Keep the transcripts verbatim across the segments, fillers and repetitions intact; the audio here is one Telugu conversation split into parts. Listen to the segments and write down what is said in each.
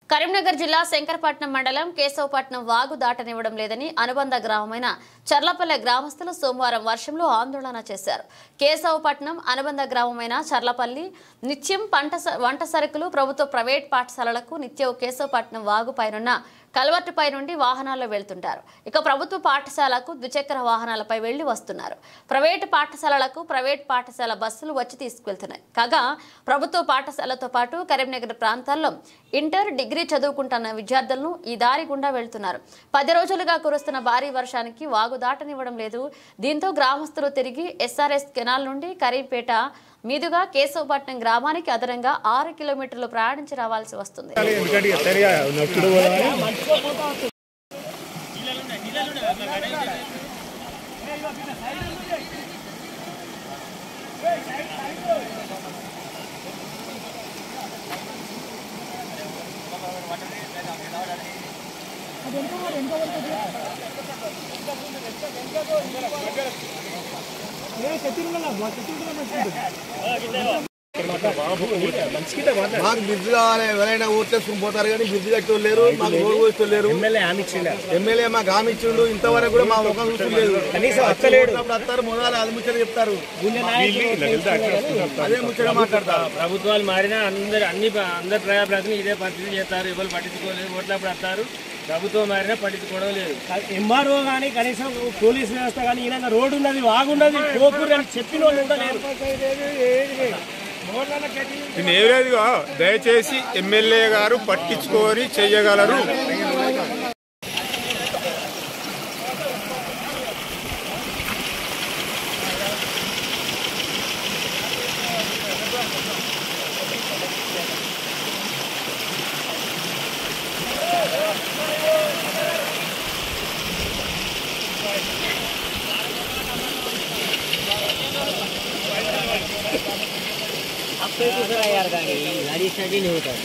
కరీంనగర్ జిల్లా శంకరపట్నం మండలం కేశవపట్నం వాగు దాటనివ్వడం లేదని అనుబంధ గ్రామమైన చర్లపల్లె గ్రామస్తులు సోమవారం వర్షంలో ఆందోళన చేశారు. కేశవపట్నం అనుబంధ గ్రామమైన చర్లపల్లి నిత్యం పంట వంట సరుకులు ప్రభుత్వ ప్రైవేట్ పాఠశాలలకు నిత్యం కేశవపట్నం వాగు పైనున్న కల్వర్టుపై నుండి వాహనాల్లో వెళ్తుంటారు. ఇక ప్రభుత్వ పాఠశాలకు ద్విచక్ర వాహనాలపై వెళ్లి వస్తున్నారు. ప్రైవేటు పాఠశాలలకు ప్రైవేట్ పాఠశాల బస్సులు వచ్చి తీసుకువెళ్తున్నాయి. కాగా ప్రభుత్వ పాఠశాలతో పాటు కరీంనగర్ ప్రాంతాల్లో ఇంటర్ డిగ్రీ చదువుకుంటున్న విద్యార్థులను ఈ దారి గుండా వెళ్తున్నారు. పది రోజులుగా కురుస్తున్న భారీ వర్షానికి వాగు దాటనివ్వడం లేదు. దీంతో గ్రామస్తులు తిరిగి ఎస్ఆర్ఎస్ కెనాల్ నుండి కరీంపేట మీదుగా కేశవపట్నం గ్రామానికి అదనంగా ఆరు కిలోమీటర్లు ప్రయాణించి రావాల్సి వస్తుంది. మాకు బ్రిడ్జ్ కావాలి. ఎవరైనా ఓట్లేసుకుని పోతారు కానీ బ్రిడ్జ్ కట్టి లేరు, మాకు రోడ్ పోస్తూ లేరు. ఎమ్మెల్యే మాకు హామీ ఇచ్చిండు, ఇంతవరకు కూడా మా ముఖం చూస్తలేదు. వస్తారు మొదలు అది ముచ్చట చెప్తారు, అదే ముచ్చట మాట్లాడతారు. ప్రభుత్వాలు మారినా అందరు అన్ని అందరు ప్రజాప్రతినిధులు ఇదే పరిస్థితి చేస్తారు. ఎవరు పట్టించుకోలేదు, ఓట్లప్పుడు వస్తారు. ప్రభుత్వం మారినా పట్టించుకోవడం లేదు. ఎంఆర్ఓ కానీ కనీసం పోలీస్ వ్యవస్థ కానీ ఈయన రోడ్డు ఉన్నది, వాగున్నది, కోకూరు అని చెప్పిన వాళ్ళు కూడా లేరు. నేరుగా దయచేసి ఎమ్మెల్యే గారు పట్టించుకొని చెయ్యగలరు. यार गाड़ी स्टडी नहीं होता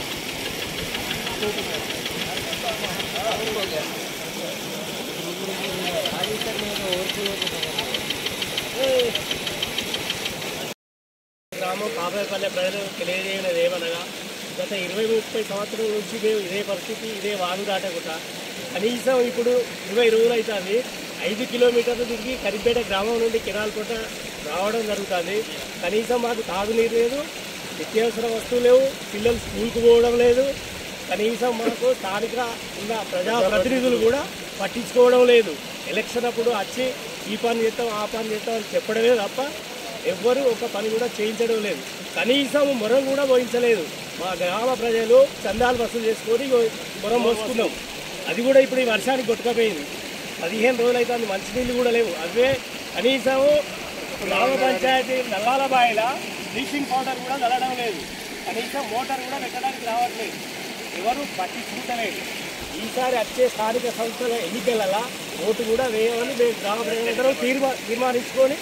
గ్రామం కాపేపల్లె ప్రజలు తెలియజేయలేదు ఏమనగా గత ఇరవై ముప్పై సంవత్సరాల నుంచి మేము ఇదే పరిస్థితి, ఇదే వాగు దాటకుండా కనీసం ఇప్పుడు ఇరవై రోజులు అవుతుంది. ఐదు కిలోమీటర్లు తిరిగి కరీంపేట గ్రామం నుండి కెనాల్ కోట రావడం జరుగుతుంది. కనీసం మాకు తాగునీరు లేదు, నిత్యావసర వస్తువులు లేవు, పిల్లలు స్కూల్కి పోవడం లేదు. కనీసం మాకు స్థానిక ఉన్న ప్రజాప్రతినిధులు కూడా పట్టించుకోవడం లేదు. ఎలక్షన్ అప్పుడు వచ్చి ఈ పని చేస్తాం ఆ పని చేస్తాం అని చెప్పడమే తప్ప ఎవ్వరూ ఒక పని కూడా చేయించడం లేదు. కనీసం మొరం కూడా పోయించలేదు. మా గ్రామ ప్రజలు చందాలు వసూలు చేసుకొని మొరం మోసుకున్నాం. అది కూడా ఇప్పుడు ఈ వర్షానికి కొట్టుకపోయింది. పదిహేను రోజులు అయితే మంచినీళ్ళు కూడా లేవు. అవే కనీసం గ్రామ పంచాయతీ నల్లాల బాయిల బ్లీచింగ్ పౌడర్ కూడా చల్లడం లేదు. కనీసం మోటార్ కూడా పెట్టడానికి రావట్లేదు. ఎవరు పట్టించుకుంటలేదు. ఈసారి వచ్చే స్థానిక సంస్థల ఎన్నికలలో ఓటు కూడా వేయమని మేము గ్రామ ప్రజలందరూ తీర్మా తీర్మానించుకొని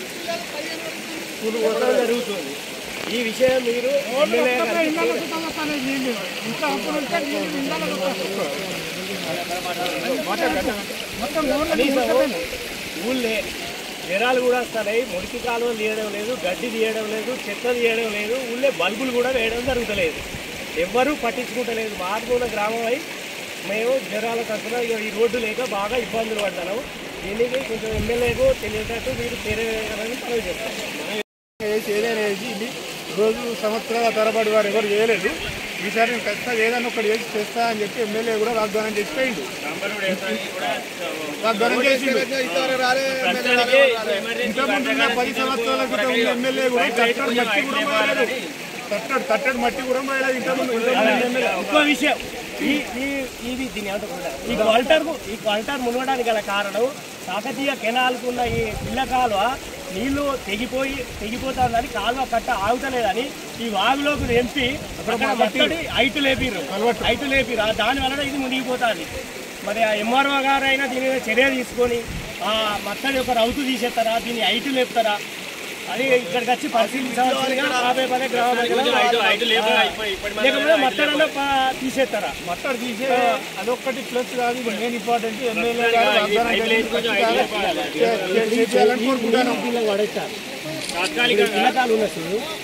కొట్టడం జరుగుతుంది. ఈ విషయం మీరు ఊళ్ళే జనాలు కూడా వస్తున్నాయి. మురికి కాలువలు తీయడం లేదు, గడ్డి తీయడం లేదు, చెత్త తీయడం లేదు. ఊళ్ళే బల్బులు కూడా వేయడం జరుగుతలేదు. ఎవ్వరూ పట్టించుకుంటలేదు. మారుమూల గ్రామం అయి మేము జనాల తరఫున ఈ రోడ్డు లేక బాగా ఇబ్బందులు పడుతున్నాము. దీనికి కొంచెం ఎమ్మెల్యేకు తెలియటట్టు మీరు తెలియజేయాలని పనులు చేస్తాం. ఏదైనా వేసి ఇది రోజు సంవత్సరాల తరబడి వారు ఎవరు చేయలేదు. ఈసారి నేను ఖచ్చితంగా ఏదైనా ఒకటి చేసి చేస్తా అని చెప్పి ఎమ్మెల్యే కూడా వాగ్దానం చేసిపోయిండు. వాగ్దానం చేసిండు. ఇంతకుముందు పది సంవత్సరాల క్రితం ఎమ్మెల్యే కూడా తట్టడు మట్టి కూడా పోయలేదు. తట్టడు తట్టడు మట్టి కూడా పోయలేదు. ఇంతకుముందు ఇంకో విషయం, ఈ ఇది దీని ఈ క్వాల్టర్ ఈ క్వాల్టర్ మునగడానికి గల కారణం కాకతీయ కెనాల్కున్న ఈ పిల్ల కాలువ నీళ్లు తెగిపోయి తెగిపోతుందని కాలువ కట్ట ఆగుతలేదని ఈ వాగులోకి ఎంపీ మట్టి ఐటు లేపిరు ఐటు లేపిరు దాని వలన ఇది మునిగిపోతుంది. మరి ఆ ఎంఆర్ఓ గారు అయినా దీని మీద చర్య తీసుకొని ఆ మత్తడి ఒక రౌతు తీసేస్తారా, దీన్ని ఐటు లేపుతారా అది ఇక్కడికి వచ్చి పరిశీలించవలసిందిగా యాభై పదే గ్రామ లేకపోతే మత్తడన్నా తీసేస్తారా? మత్తడు తీసే అదొక్కటి ప్లస్ కాదు, మెయిన్ ఇంపార్టెంట్ ఎమ్మెల్యే గారు తాత్కాలిక